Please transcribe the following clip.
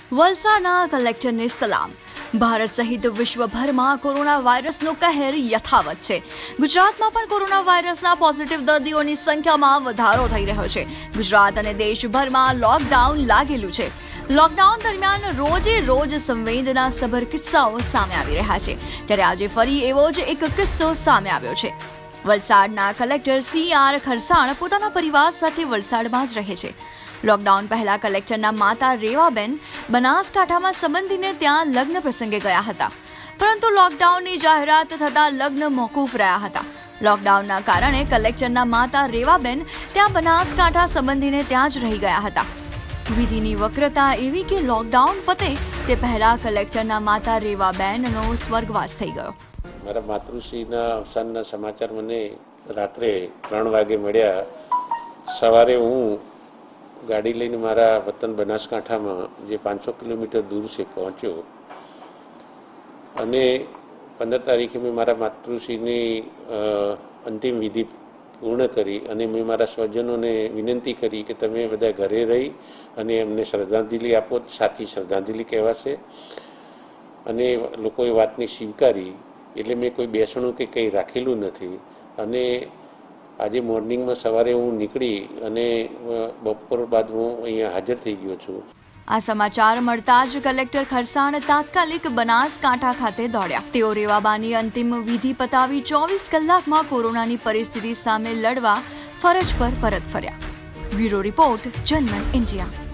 વલસાડના કલેક્ટરને સલામ। ભારત સહિત વિશ્વભરમાં કોરોના વાયરસનો કહેર યથાવત છે। ગુજરાતમાં પણ કોરોના વાયરસના પોઝિટિવ દર્દીઓની સંખ્યામાં વધારો થઈ રહ્યો છે। ગુજરાત અને દેશભરમાં લોકડાઉન લાગેલું છે। લોકડાઉન દરમિયાન રોજે રોજ સંવેદનાસભર કિસ્સાઓ સામે આવી રહ્યા છે, ત્યારે આજે ફરી એવો જ એક કિસ્સો સામે આવ્યો છે। વલસાડના કલેક્ટર CR ખરસાણ પોતાના પરિવાર સાથે વલસાડમાં જ રહે છે। લોકડાઉન પહેલા કલેક્ટરના માતા રેવાબેન બનાસકાંઠામાં સંબંધીને ત્યાં લગ્ન પ્રસંગે ગયા હતા, પરંતુ લોકડાઉનની જાહેરાત થતાં લગ્ન મોકૂફ રહ્યા હતા। લોકડાઉનના કારણે કલેક્ટરના માતા રેવાબેન ત્યાં બનાસકાંઠા સંબંધીને ત્યાં જ રહી ગયા હતા। વિધિની વક્રતા એવી કે લોકડાઉન પતે તે પહેલા કલેક્ટરના માતા રેવાબેનનો સ્વર્ગવાસ થઈ ગયો। મારા માતૃશ્રીના અવસાનના સમાચાર મને રાત્રે 3 વાગે મળ્યા। સવારે હું ગાડી લઈને મારા વતન બનાસકાંઠામાં જે 500 કિલોમીટર દૂર છે પહોંચ્યો અને 15 તારીખે મેં મારા માતૃશ્રીની અંતિમ વિધિ પૂર્ણ કરી અને મેં મારા સ્વજનોને વિનંતી કરી કે તમે બધા ઘરે રહી અને એમને શ્રદ્ધાંજલિ આપો, સાચી શ્રદ્ધાંજલિ કહેવાશે। અને લોકોએ વાતની સ્વીકારી, એટલે મેં કોઈ બેસણું કે કંઈ રાખેલું નથી। અને આજે મોર્નિંગમાં સવારે હું નીકળી અને બપોર બાદ હું અહીંયા હાજર થઈ ગયો છું। આ સમાચાર મળતા જ કલેક્ટર ખરસાણ તાત્કાલિક બનાસકાંઠા ખાતે દોડ્યા। તેઓ રેવાબાની અંતિમ વિધિ પતાવી 24 કલાકમાં કોરોનાની પરિસ્થિતિ સામે લડવા ફરજ પર પરત ફર્યા। Bureau report, Janman India.